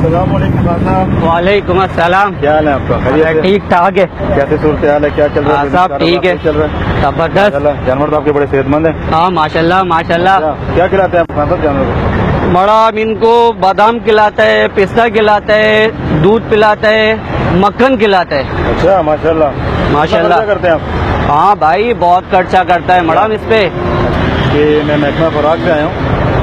वालेकुम अस्सलाम। क्या हाल है आपका? ठीक ठाक है। कैसे सूरत हाल है? क्या चल रहा है? सब ठीक है, चल रहा है जबरदस्त। जानवर तो आपके बड़े सेहतमंद हैं। हाँ माशाल्लाह माशाल्लाह। क्या खिलाते हैं आप जानवर को? बड़ा इनको बादाम खिलाता है, पिस्ता खिलाता है, दूध पिलाता है, मक्खन खिलाता है। अच्छा माशाल्लाह माशाल्लाह। क्या करते हैं आप? हाँ भाई बहुत खर्चा करता है मैडम इस पे। कि मैं महकमा खुराक से आया हूँ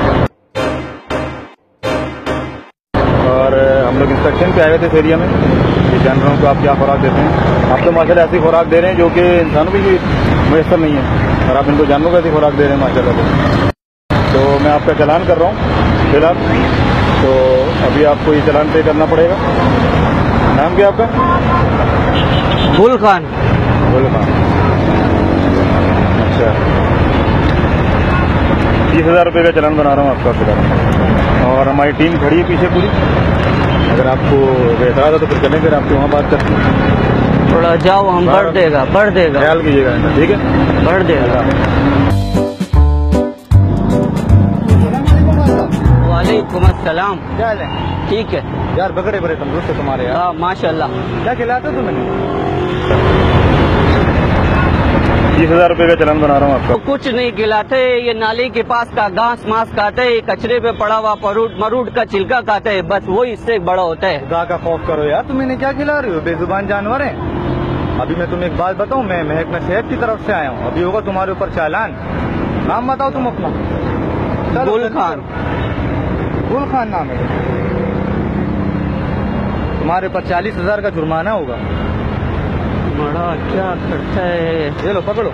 और हम लोग इंस्पेक्शन पे आए हुए थे इस एरिया में कि जानवरों को आप क्या खुराक देते हैं। आप तो माशाल्लाह ऐसी खुराक दे रहे हैं जो कि इंसानों की मुयसर नहीं है, और आप इनको जानवरों को ऐसी खुराक दे रहे हैं माशाल्लाह। तो मैं आपका चालान कर रहा हूँ फिलहाल, तो अभी आपको ये चालान पे करना पड़ेगा। नाम क्या आपका? गुल खान। गुल खान। अच्छा 30,000 रुपये का चालान बना रहा हूँ आपका फिलहाल, और हमारी टीम खड़ी है पीछे पूरी। अगर आपको एतराज हो तो फिर चलें, फिर आपके वहाँ बात करते हैं। थोड़ा जाओ, हम बढ़ देगा ख्याल कीजिएगा, ठीक है? बढ़ देगा। वालेकुम अस्सलाम। क्या हाल है? ठीक है यार बकरे बड़े तंदुरुस्त है तुम्हारे यार। हाँ माशाल्लाह। क्या खिलाते हो तुम्हें? 30,000 रुपये का चालान बना रहा हूँ आपका। तो कुछ नहीं खिलाते, ये नाली के पास का घास मांस खाते है, कचरे पे पड़ा हुआ मरूद का छिलका खाते है, बस वो इससे बड़ा होता है। खुदा का खौफ करो यार, तुम इन्हें क्या खिला रही हो? बेजुबान जानवर है। अभी मैं तुम्हें एक बात बताऊं, मैं महकमा सेहत की तरफ से आया हूँ, अभी होगा तुम्हारे ऊपर चालान। नाम बताओ तुम अपना। गुल खान। गुल खान नाम है तुम्हारे ऊपर 40,000 का जुर्माना होगा। बड़ा क्या करता है? ये लो पकड़ो।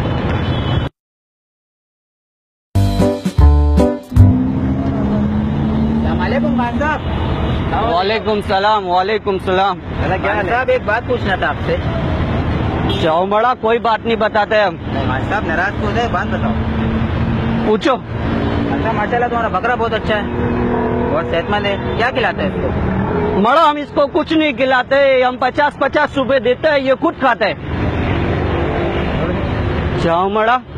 वालेकुम सलाम। वालेकुम सलाम। क्या साहब एक बात पूछना था आपसे। चौमड़ा कोई बात नहीं बताते हम। मान साहब नाराज क्यों है? बात बताओ। पूछो। अच्छा माशाल्लाह तुम्हारा बकरा बहुत अच्छा है, बहुत सेहतमंद है, क्या खिलाता है इसको? मड़ा हम इसको कुछ नहीं खिलाते, हम 50-50 रुपए देते हैं, ये खुद खाता है। चौमड़ा